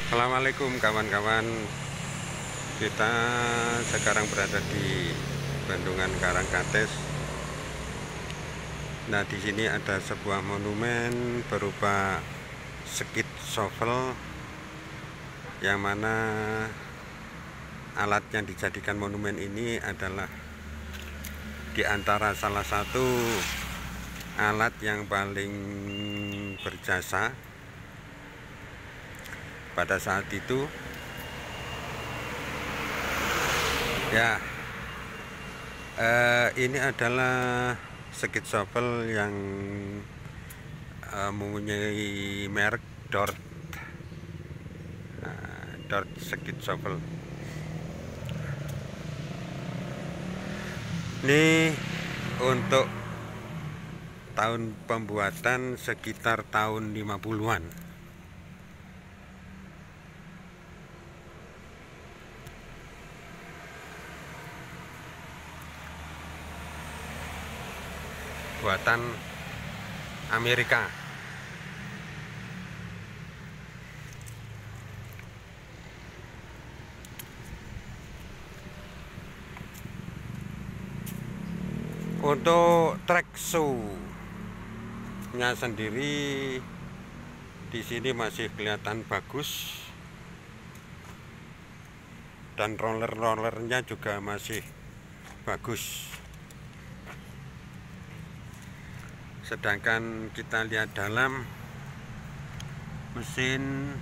Assalamualaikum kawan-kawan. Kita sekarang berada di Bendungan Karangkates. Nah, di sini ada sebuah monumen berupa skid shovel, yang mana alat yang dijadikan monumen ini adalah di antara salah satu alat yang paling berjasa pada saat itu. Ya, ini adalah skid shovel yang mempunyai merek Dort. Dort skid shovel. Ini untuk tahun pembuatan sekitar tahun 50-an. Buatan Amerika. Untuk track show-nya sendiri di sini masih kelihatan bagus, dan roller-rollernya juga masih bagus. Sedangkan kita lihat dalam, mesin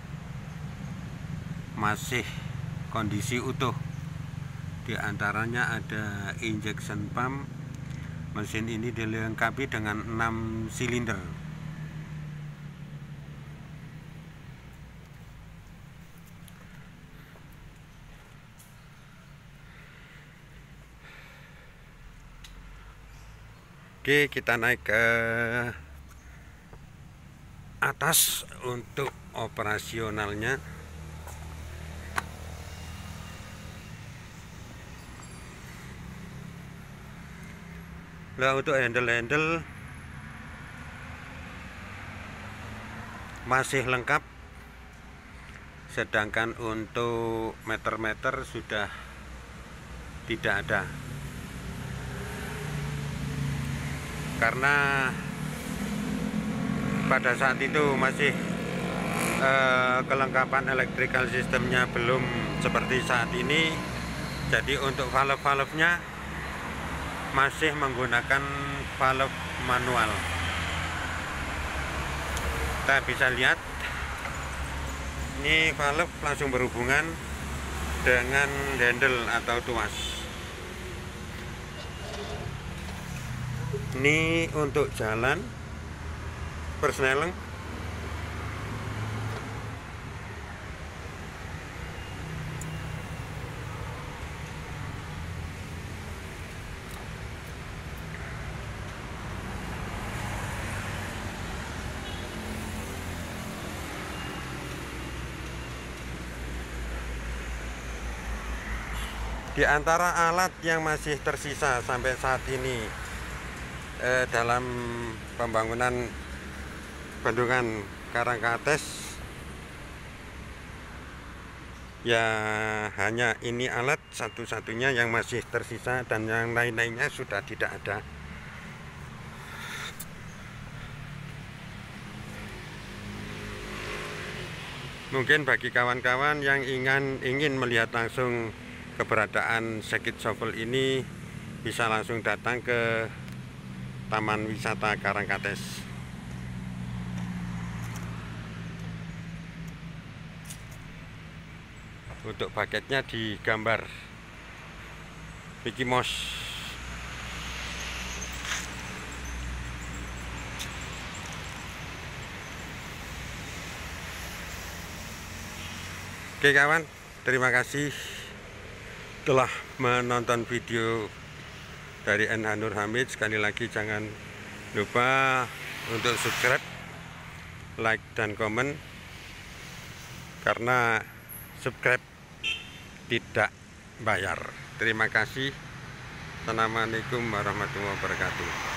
masih kondisi utuh. Di antaranya ada injection pump. Mesin ini dilengkapi dengan 6 silinder. Oke, kita naik ke atas untuk operasionalnya. Nah, untuk handle-handle masih lengkap, sedangkan untuk meter-meter sudah tidak ada, karena pada saat itu masih kelengkapan electrical sistemnya belum seperti saat ini. Jadi untuk valve-valve-nya masih menggunakan valve manual. Kita bisa lihat ini valve langsung berhubungan dengan handle atau tuas. Ini untuk jalan persneleng. Di antara alat yang masih tersisa sampai saat ini dalam pembangunan Bendungan Karangkates, ya hanya ini alat satu-satunya yang masih tersisa, dan yang lain-lainnya sudah tidak ada. Mungkin bagi kawan-kawan yang ingin melihat langsung keberadaan skid shovel ini, bisa langsung datang ke Taman Wisata Karangkates. Untuk paketnya digambar Mickey Mouse. Oke kawan, terima kasih telah menonton video dari NH Nur Hamid. Sekali lagi jangan lupa untuk subscribe, like, dan komen, karena subscribe tidak bayar. Terima kasih. Assalamualaikum warahmatullahi wabarakatuh.